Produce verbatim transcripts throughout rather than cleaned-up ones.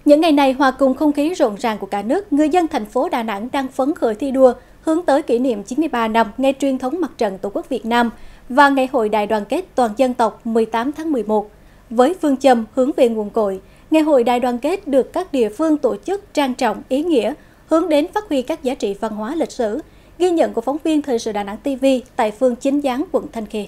Những ngày này, hòa cùng không khí rộn ràng của cả nước, người dân thành phố Đà Nẵng đang phấn khởi thi đua hướng tới kỷ niệm chín mươi ba năm Ngày truyền thống Mặt trận Tổ quốc Việt Nam và Ngày hội Đại đoàn kết toàn dân tộc mười tám tháng mười một. Với phương châm hướng về nguồn cội, Ngày hội Đại đoàn kết được các địa phương tổ chức trang trọng, ý nghĩa, hướng đến phát huy các giá trị văn hóa lịch sử. Ghi nhận của phóng viên Thời sự Đà Nẵng ti vi tại phường Chính Gián, quận Thanh Khê.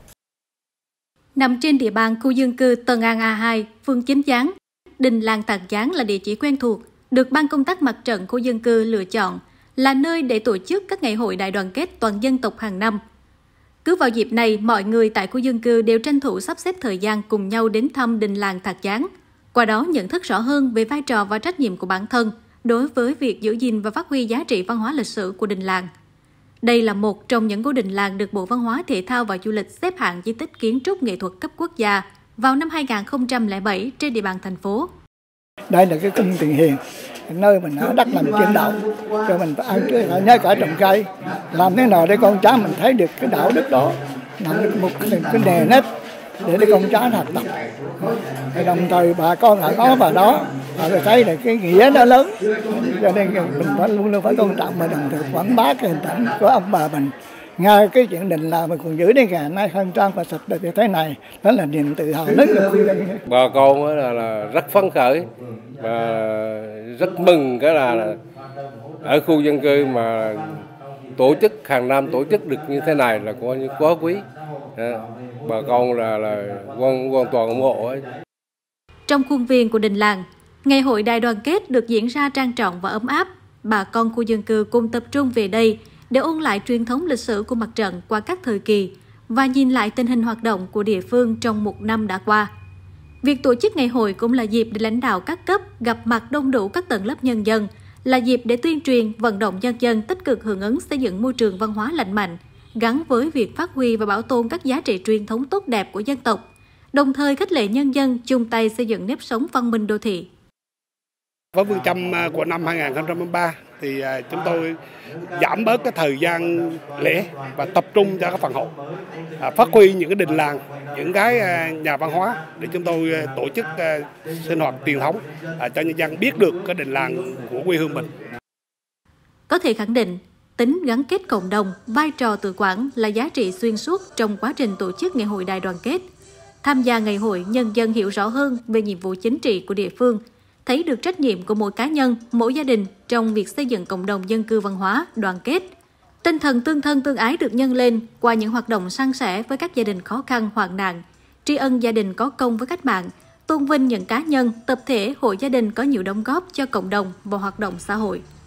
Nằm trên địa bàn khu dân cư Tân An A hai, phường Chính Gián, đình làng Tà Gián là địa chỉ quen thuộc, được Ban công tác mặt trận khu dân cư lựa chọn là nơi để tổ chức các ngày hội đại đoàn kết toàn dân tộc hàng năm. Cứ vào dịp này, mọi người tại khu dân cư đều tranh thủ sắp xếp thời gian cùng nhau đến thăm đình làng Tà Gián, qua đó nhận thức rõ hơn về vai trò và trách nhiệm của bản thân đối với việc giữ gìn và phát huy giá trị văn hóa lịch sử của đình làng. Đây là một trong những ngôi đình làng được Bộ Văn hóa Thể thao và Du lịch xếp hạng di tích kiến trúc nghệ thuật cấp quốc gia vào năm hai nghìn không trăm lẻ bảy trên địa bàn thành phố. Đây là cái cung Tiền Hiền, nơi mình ở đất làm trên đảo, cho mình phải ăn chơi, nhớ cả trồng cây, làm thế nào để con cháu mình thấy được cái đạo đức đó, làm được một cái, cái nề nếp để để con cháu học tập. Đồng thời bà con ở đó và đó, họ thấy là cái nghĩa nó lớn, cho nên mình phải luôn luôn phải tôn trọng và đồng thời quảng bá cái hình ảnh của ông bà mình. Ngay cái chuyện đình làng mình còn giữ đến ngày nay khang trang và sạch đẹp như thế này, đó là niềm tự hào lớn của người dân. Bà con là, là rất phấn khởi và rất mừng cái là ở khu dân cư mà tổ chức hàng năm tổ chức được như thế này là coi như quá quý. Bà con là là hoàn, hoàn toàn ủng hộ ấy. Trong khuôn viên của đình làng, ngày hội đại đoàn kết được diễn ra trang trọng và ấm áp. Bà con khu dân cư cùng tập trung về đây để ôn lại truyền thống lịch sử của mặt trận qua các thời kỳ và nhìn lại tình hình hoạt động của địa phương trong một năm đã qua. Việc tổ chức ngày hội cũng là dịp để lãnh đạo các cấp gặp mặt đông đủ các tầng lớp nhân dân, là dịp để tuyên truyền, vận động nhân dân tích cực hưởng ứng xây dựng môi trường văn hóa lành mạnh, gắn với việc phát huy và bảo tồn các giá trị truyền thống tốt đẹp của dân tộc, đồng thời khích lệ nhân dân chung tay xây dựng nếp sống văn minh đô thị. Với phương châm của năm hai nghìn không trăm hai mươi ba thì chúng tôi giảm bớt cái thời gian lễ và tập trung cho các phần hội, phát huy những cái đình làng, những cái nhà văn hóa để chúng tôi tổ chức sinh hoạt truyền thống cho nhân dân biết được cái đình làng của quê hương mình. Có thể khẳng định, tính gắn kết cộng đồng, vai trò tự quản là giá trị xuyên suốt trong quá trình tổ chức ngày hội đại đoàn kết. Tham gia ngày hội, nhân dân hiểu rõ hơn về nhiệm vụ chính trị của địa phương, thấy được trách nhiệm của mỗi cá nhân, mỗi gia đình trong việc xây dựng cộng đồng dân cư văn hóa, đoàn kết. Tinh thần tương thân tương ái được nhân lên qua những hoạt động san sẻ với các gia đình khó khăn, hoạn nạn, tri ân gia đình có công với cách mạng, tôn vinh những cá nhân, tập thể, hội gia đình có nhiều đóng góp cho cộng đồng và hoạt động xã hội.